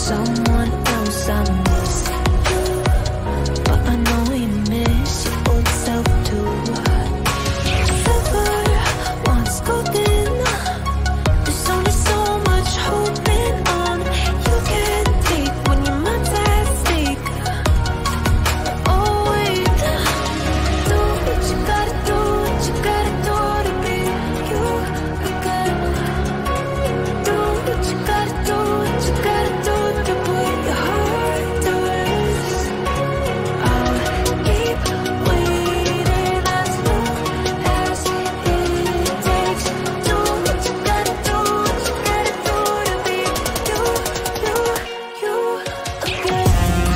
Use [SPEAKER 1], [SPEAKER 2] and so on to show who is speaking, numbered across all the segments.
[SPEAKER 1] someone else. I miss you, but I know we miss your old self too. Silver once golden, there's only so much holding on you can take when your mind's at stake. Oh wait, do what you gotta do, what you gotta do to be you again. Do what you gotta do, what you gotta do to put your heart to rest. I'll keep waiting as long as it takes. Do what you gotta do, what you gotta do to be you again.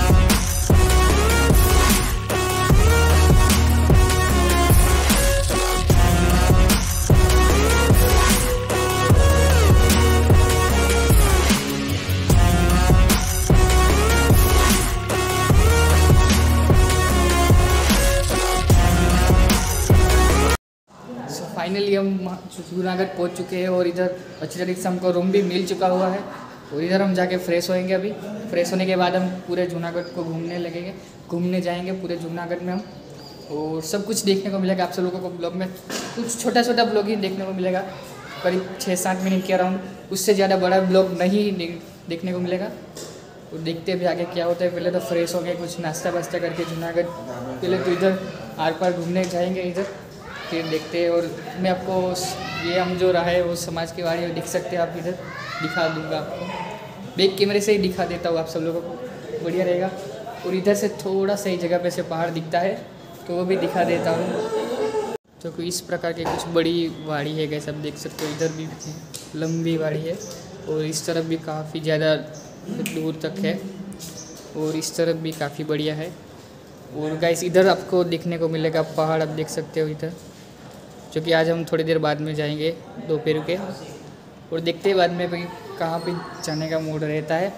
[SPEAKER 2] Finally हम जूनागढ़ पहुंच चुके हैं और इधर अच्छी तरीके से हमको रूम भी मिल चुका हुआ है और इधर हम जाके फ्रेश होएंगे। अभी फ्रेश होने के बाद हम पूरे जूनागढ़ को घूमने जाएंगे पूरे जूनागढ़ में हम, और सब कुछ देखने को मिलेगा। आप सब लोगों को ब्लॉग में कुछ छोटा छोटा ब्लॉग ही देखने को मिलेगा, करीब 6-7 मिनट के अराउंड, उससे ज़्यादा बड़ा ब्लॉग नहीं देखने को मिलेगा। और देखते हैं भी आगे क्या होता है। पहले तो फ्रेश हो गए, कुछ नाश्ता वास्ता करके जूनागढ़ पहले तो इधर आर पार घूमने जाएंगे इधर, फिर देखते हैं। और मैं आपको ये हम जो रहा है वो समाज की वाड़ी दिख सकते हैं, आप इधर दिखा दूंगा आपको, बैक कैमरे से ही दिखा देता हूँ आप सब लोगों को, बढ़िया रहेगा। और इधर से थोड़ा सही जगह पे से पहाड़ दिखता है तो वो भी दिखा देता हूँ। तो इस प्रकार की कुछ बड़ी वाड़ी है गैस, आप देख सकते हो। इधर भी लंबी वाड़ी है और इस तरफ भी काफ़ी ज़्यादा दूर तक है और इस तरफ भी काफ़ी बढ़िया है। और गाइस इधर आपको देखने को मिलेगा पहाड़, आप देख सकते हो इधर, जो कि आज हम थोड़ी देर बाद में जाएंगे दोपहर के, और देखते हैं बाद में भी कहाँ पे जाने का मूड रहता है।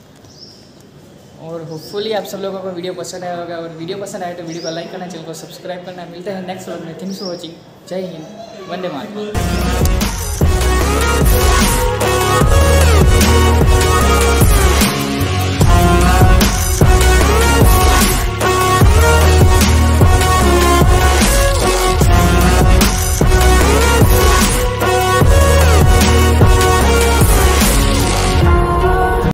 [SPEAKER 2] और होपफुली आप सब लोगों को वीडियो पसंद आया होगा, और वीडियो पसंद आए तो वीडियो को लाइक करना, चैनल को सब्सक्राइब करना। मिलते हैं नेक्स्ट व्लॉग में। Thanks for watching. जय हिंद, वंदे मातरम।